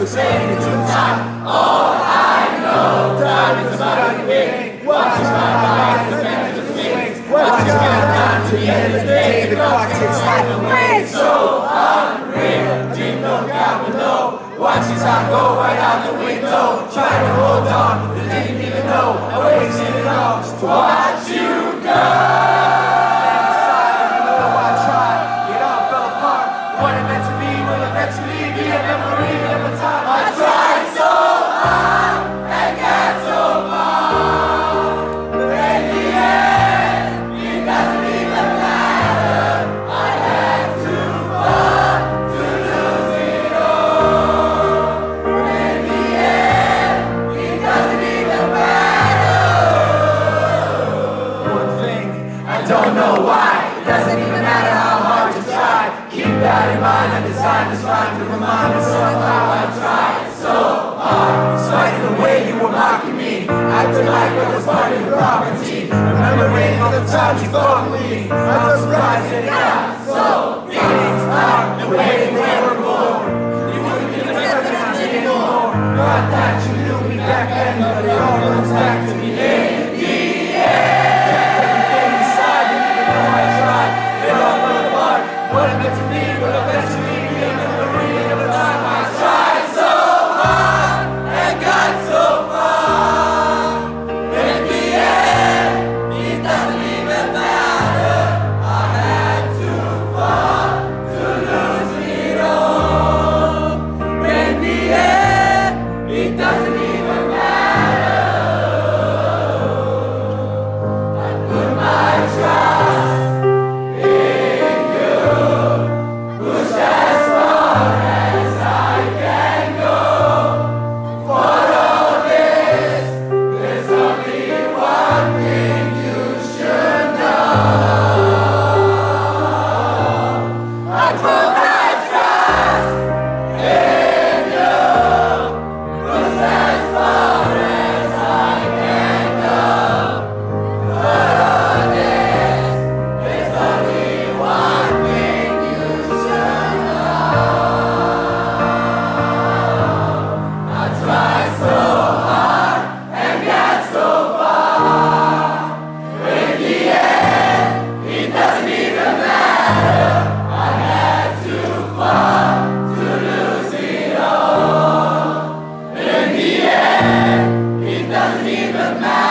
explain it to time. All I know, time is about to be. Watch my eyes, the pendulum swings. Watch your time to the end of the day. The clock ticks like a wave. So unreal, deep look out below. Watching time go right out the window. Trying to hold on, but didn't even know I wasted it all just to watch you go. Don't know why, it doesn't even matter how hard you try. Keep that in mind, I designed this rhyme to remind me somehow I tried so hard. Despite the way you were mocking me, acting like I was part of your property. Remembering all the times you fought me, I'm surprised that it got so things are the way they were born. You wouldn't even recognize me anymore. Not that you knew me back then, but it all comes back to me in the end. What it meant to me, what it meant to me, the memory of the time I tried so hard and got so far. In the end, it doesn't even matter. I had to fall to lose it all. In the end, it doesn't even matter. I put my trust doesn't even matter.